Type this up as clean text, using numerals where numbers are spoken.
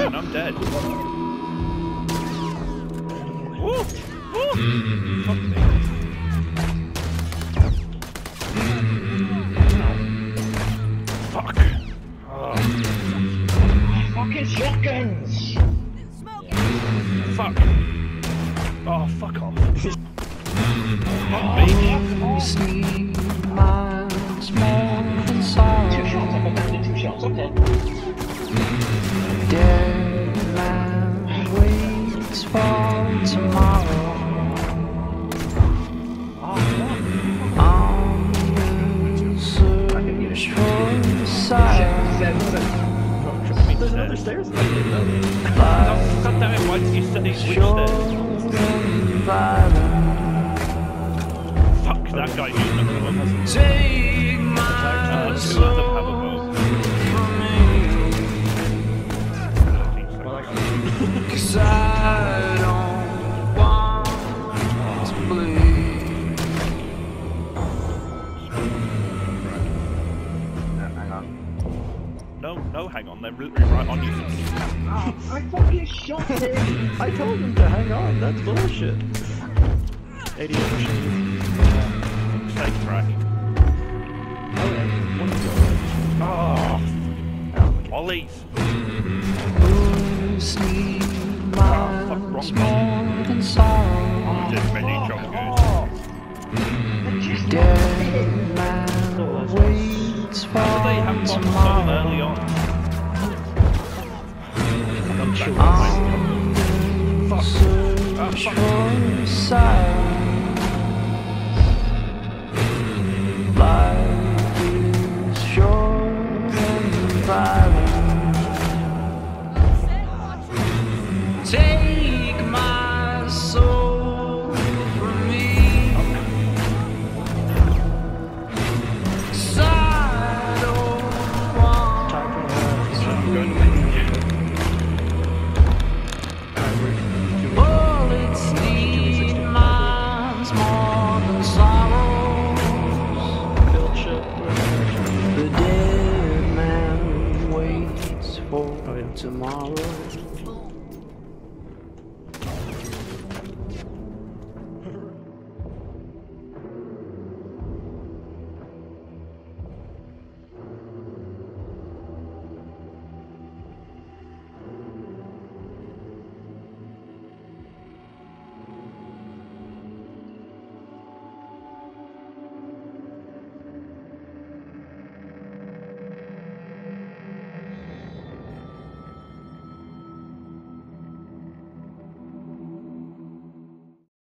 and I'm dead. Woo! Woo! Fuck me. Fuck. Oh. Fucking shotguns! Fuck. Oh, fuck off. Two shots, I've abandoned 2 shots, okay. Dead man waits for tomorrow. On the search for silence. There's another stairs. God damn it, why did you say which stairs? Fuck, that guy used another one. Take my soul from me, 'cause I don't want to bleed. Hang on. No, hang on, they're literally right on you. I fucking shot him! I told him to hang on. That's bullshit. 88 machine. Take crack. Oh, Ollies. Minds more than sorrow. Just many chokers. Dead man waits for How do they have bombs so tomorrow. early on? Fuck. Search for silence. Life is short and violent. Take my soul from me, 'cause I don't want to bullets need minds more than sorrows. The dead man waits for tomorrow.